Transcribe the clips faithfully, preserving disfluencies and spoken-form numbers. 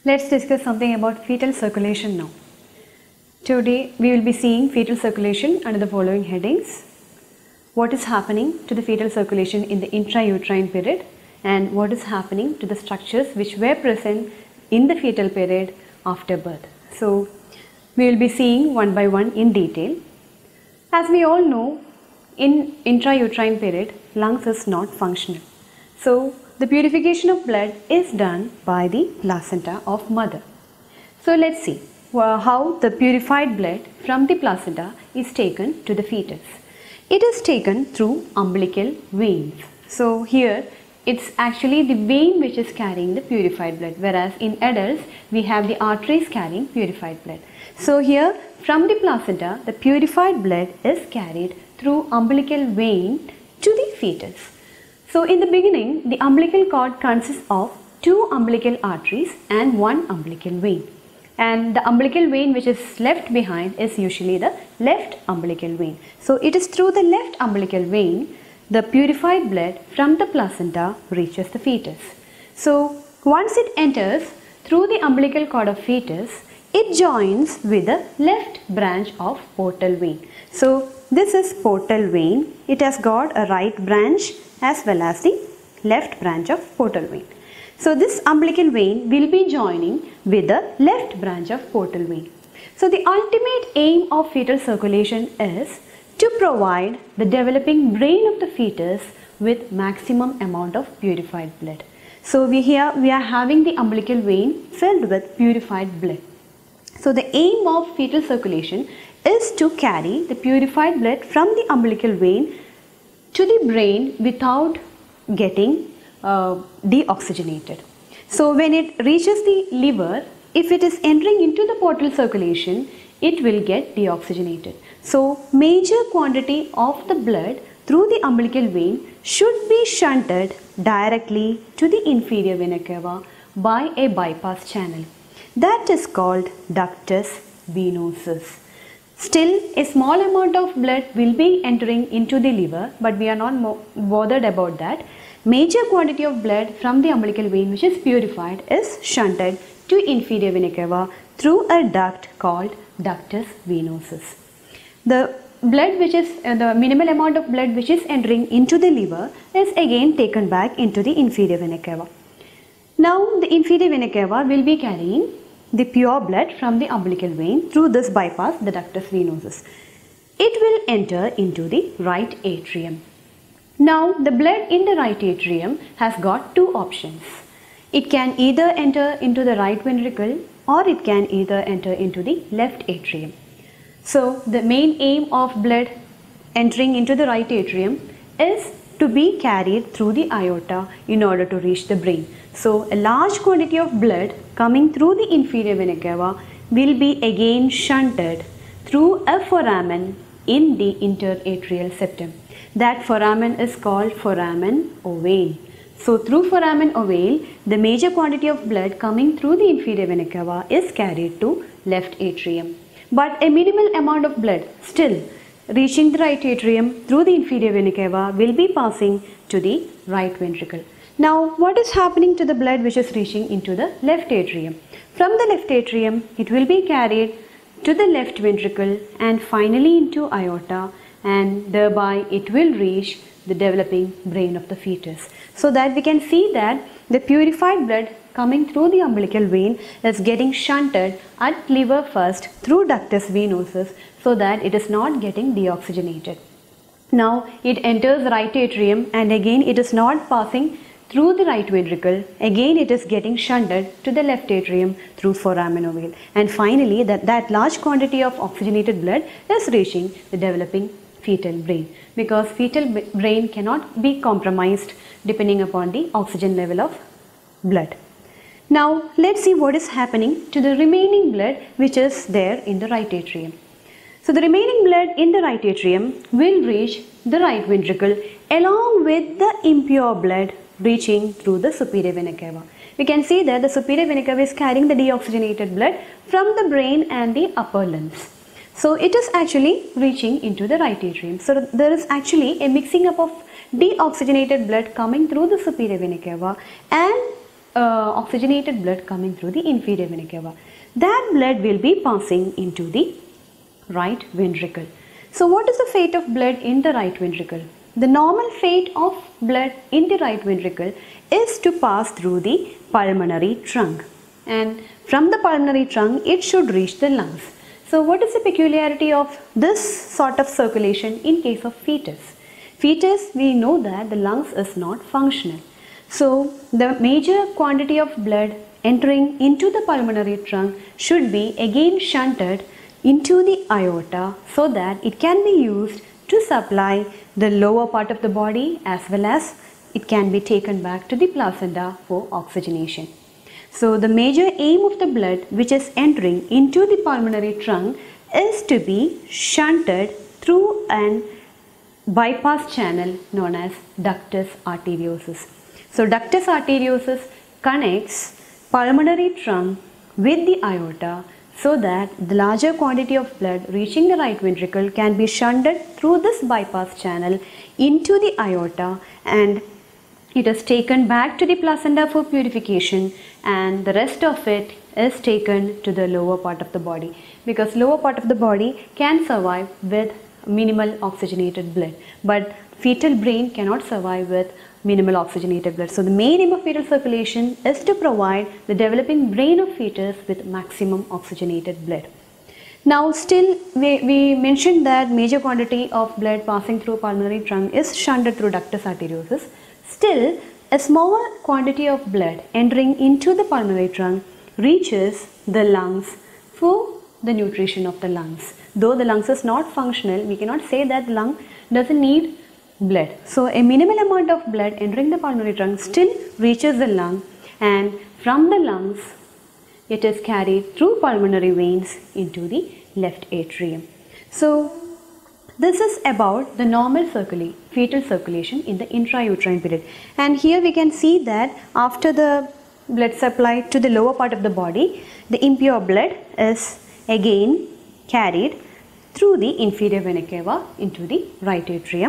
Let's discuss something about fetal circulation now. Today we will be seeing fetal circulation under the following headings. What is happening to the fetal circulation in the intrauterine period and what is happening to the structures which were present in the fetal period after birth. So we will be seeing one by one in detail. As we all know, in intrauterine period lungs is not functional. So the purification of blood is done by the placenta of mother. So let's see uh, how the purified blood from the placenta is taken to the fetus. It is taken through umbilical veins. So here it's actually the vein which is carrying the purified blood, whereas in adults we have the arteries carrying purified blood. So here from the placenta the purified blood is carried through umbilical vein to the fetus. So in the beginning, the umbilical cord consists of two umbilical arteries and one umbilical vein. And the umbilical vein which is left behind is usually the left umbilical vein. So it is through the left umbilical vein the purified blood from the placenta reaches the fetus. So once it enters through the umbilical cord of fetus, it joins with the left branch of portal vein. So this is portal vein. It has got a right branch as well as the left branch of portal vein. So this umbilical vein will be joining with the left branch of portal vein. So the ultimate aim of fetal circulation is to provide the developing brain of the fetus with maximum amount of purified blood. So we here we are having the umbilical vein filled with purified blood. So the aim of fetal circulation is to carry the purified blood from the umbilical vein to the brain without getting uh, deoxygenated. So when it reaches the liver, if it is entering into the portal circulation, it will get deoxygenated. So major quantity of the blood through the umbilical vein should be shunted directly to the inferior vena cava by a bypass channel. That is called ductus venosus. Still, a small amount of blood will be entering into the liver, but we are not bothered about that. Major quantity of blood from the umbilical vein which is purified is shunted to inferior vena cava through a duct called ductus venosus. The blood which is uh, the minimal amount of blood which is entering into the liver is again taken back into the inferior vena cava. Now the inferior vena cava will be carrying the pure blood from the umbilical vein through this bypass, the ductus venosus. It will enter into the right atrium. Now the blood in the right atrium has got two options. It can either enter into the right ventricle or it can either enter into the left atrium. So the main aim of blood entering into the right atrium is to be carried through the aorta in order to reach the brain. So a large quantity of blood coming through the inferior vena cava will be again shunted through a foramen in the interatrial septum. That foramen is called foramen ovale. So through foramen ovale, the major quantity of blood coming through the inferior vena cava is carried to left atrium. But a minimal amount of blood still reaching the right atrium through the inferior vena cava will be passing to the right ventricle. Now what is happening to the blood which is reaching into the left atrium? From the left atrium it will be carried to the left ventricle and finally into aorta, and thereby it will reach the developing brain of the fetus. So that we can see that the purified blood coming through the umbilical vein is getting shunted at liver first through ductus venosus so that it is not getting deoxygenated. Now it enters right atrium and again it is not passing through the right ventricle, again it is getting shunted to the left atrium through foramen ovale, and finally that, that large quantity of oxygenated blood is reaching the developing fetal brain, because fetal brain cannot be compromised depending upon the oxygen level of blood. Now let's see what is happening to the remaining blood which is there in the right atrium. So the remaining blood in the right atrium will reach the right ventricle along with the impure blood reaching through the superior vena cava. We can see that the superior vena cava is carrying the deoxygenated blood from the brain and the upper limbs. So it is actually reaching into the right atrium. So there is actually a mixing up of deoxygenated blood coming through the superior vena cava and uh, oxygenated blood coming through the inferior vena cava. That blood will be passing into the right ventricle. So what is the fate of blood in the right ventricle? The normal fate of blood in the right ventricle is to pass through the pulmonary trunk, and from the pulmonary trunk it should reach the lungs. So what is the peculiarity of this sort of circulation in case of fetus? Fetus, we know that the lungs is not functional. So the major quantity of blood entering into the pulmonary trunk should be again shunted into the aorta so that it can be used to supply the lower part of the body, as well as it can be taken back to the placenta for oxygenation. So the major aim of the blood which is entering into the pulmonary trunk is to be shunted through an bypass channel known as ductus arteriosus. So ductus arteriosus connects pulmonary trunk with the aorta so that the larger quantity of blood reaching the right ventricle can be shunted through this bypass channel into the aorta, and it is taken back to the placenta for purification, and the rest of it is taken to the lower part of the body, because lower part of the body can survive with minimal oxygenated blood, but fetal brain cannot survive with minimal oxygenated blood. So the main aim of fetal circulation is to provide the developing brain of fetus with maximum oxygenated blood. Now still we, we mentioned that major quantity of blood passing through pulmonary trunk is shunted through ductus arteriosus. Still, a smaller quantity of blood entering into the pulmonary trunk reaches the lungs for the nutrition of the lungs. Though the lungs is not functional, we cannot say that the lung doesn't need blood. So a minimal amount of blood entering the pulmonary trunk still reaches the lung, and from the lungs it is carried through pulmonary veins into the left atrium. So this is about the normal circulation, fetal circulation in the intrauterine period. And here we can see that after the blood supply to the lower part of the body, the impure blood is again carried through the inferior vena cava into the right atrium.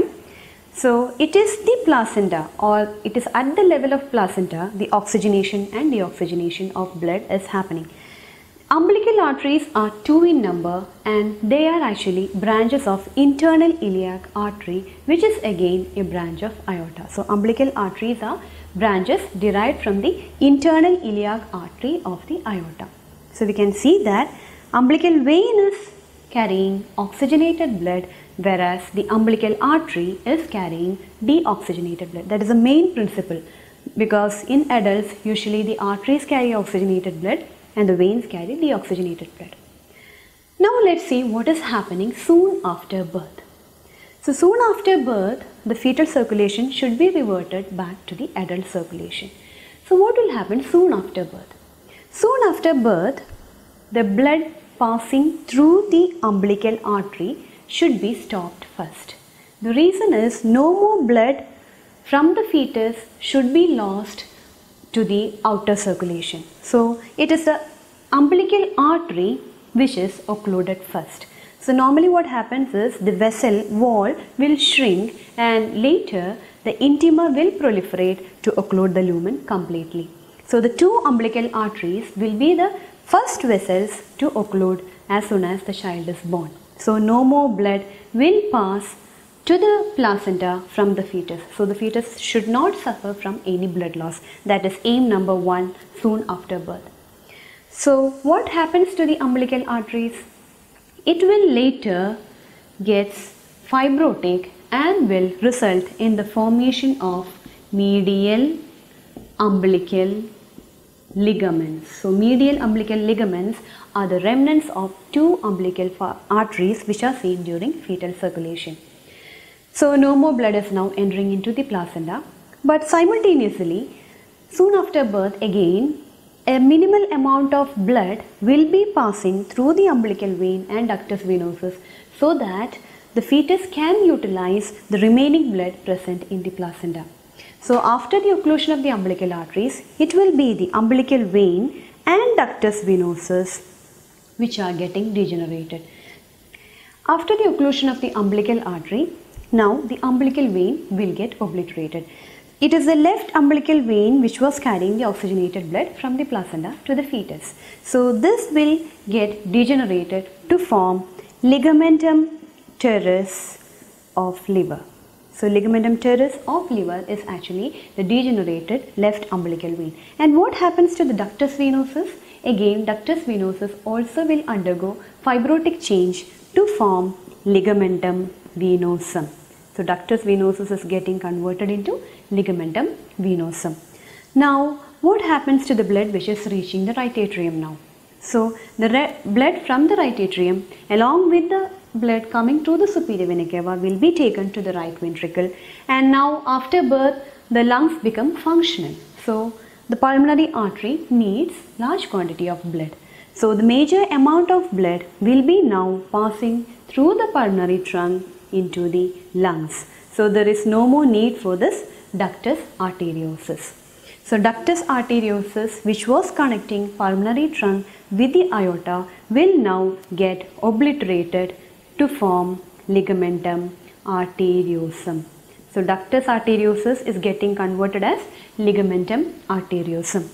So it is the placenta, or it is at the level of placenta, the oxygenation and deoxygenation of blood is happening. Umbilical arteries are two in number, and they are actually branches of internal iliac artery, which is again a branch of aorta. So umbilical arteries are branches derived from the internal iliac artery of the aorta. So we can see that umbilical vein is carrying oxygenated blood, whereas the umbilical artery is carrying deoxygenated blood. That is the main principle, because in adults usually the arteries carry oxygenated blood and the veins carry deoxygenated blood. Now let's see what is happening soon after birth. So soon after birth, the fetal circulation should be reverted back to the adult circulation. So what will happen soon after birth? Soon after birth, the blood passing through the umbilical artery should be stopped first. The reason is no more blood from the fetus should be lost to the outer circulation. So it is the umbilical artery which is occluded first. So normally what happens is the vessel wall will shrink, and later the intima will proliferate to occlude the lumen completely. So the two umbilical arteries will be the first vessels to occlude as soon as the child is born. So no more blood will pass to the placenta from the fetus. So the fetus should not suffer from any blood loss. That is aim number one soon after birth. So what happens to the umbilical arteries? It will later get fibrotic and will result in the formation of medial umbilical ligaments. So medial umbilical ligaments are the remnants of two umbilical arteries which are seen during fetal circulation. So no more blood is now entering into the placenta, but simultaneously soon after birth again a minimal amount of blood will be passing through the umbilical vein and ductus venosus so that the fetus can utilize the remaining blood present in the placenta. So after the occlusion of the umbilical arteries, it will be the umbilical vein and ductus venosus which are getting degenerated. After the occlusion of the umbilical artery, now the umbilical vein will get obliterated. it is the left umbilical vein which was carrying the oxygenated blood from the placenta to the fetus. So this will get degenerated to form ligamentum teres of liver. So ligamentum teres of liver is actually the degenerated left umbilical vein. And what happens to the ductus venosus? Again, ductus venosus also will undergo fibrotic change to form ligamentum venosum. So ductus venosus is getting converted into ligamentum venosum. Now, what happens to the blood which is reaching the right atrium now? So the blood from the right atrium along with the blood coming to the superior vena cava will be taken to the right ventricle, and now after birth the lungs become functional. So the pulmonary artery needs large quantity of blood. So the major amount of blood will be now passing through the pulmonary trunk into the lungs. So there is no more need for this ductus arteriosus. So ductus arteriosus, which was connecting pulmonary trunk with the aorta, will now get obliterated to form ligamentum arteriosum. So ductus arteriosus is getting converted as ligamentum arteriosum.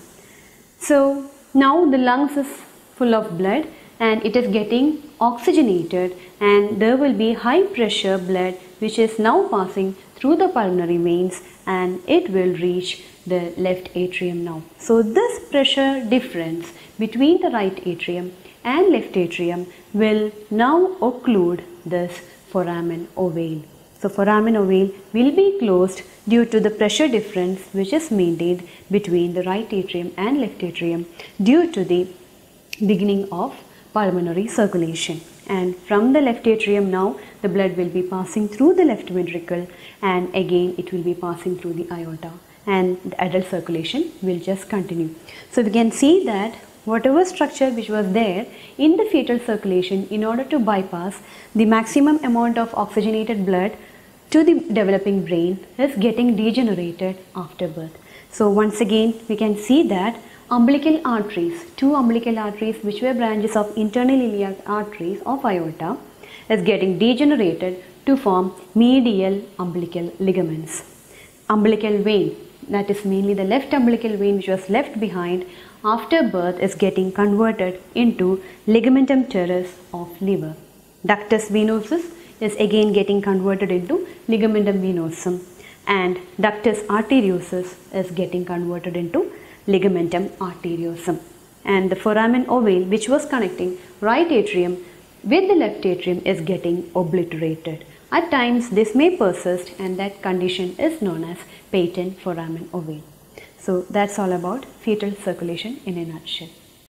So now the lungs is full of blood and it is getting oxygenated, and there will be high pressure blood which is now passing through the pulmonary veins, and it will reach the left atrium now. So this pressure difference between the right atrium and left atrium will now occlude this foramen ovale. So foramen ovale will be closed due to the pressure difference which is maintained between the right atrium and left atrium due to the beginning of pulmonary circulation. And from the left atrium now the blood will be passing through the left ventricle, and again it will be passing through the aorta, and the adult circulation will just continue. So we can see that whatever structure which was there in the fetal circulation, in order to bypass the maximum amount of oxygenated blood to the developing brain, is getting degenerated after birth. So once again we can see that umbilical arteries, two umbilical arteries which were branches of internal iliac arteries of aorta, is getting degenerated to form medial umbilical ligaments. Umbilical vein, that is mainly the left umbilical vein which was left behind after birth, is getting converted into ligamentum teres of liver. Ductus venosus is again getting converted into ligamentum venosum, and ductus arteriosus is getting converted into ligamentum arteriosum. And the foramen ovale, which was connecting right atrium with the left atrium, is getting obliterated. At times this may persist, and that condition is known as patent foramen ovale. So that's all about fetal circulation in a nutshell.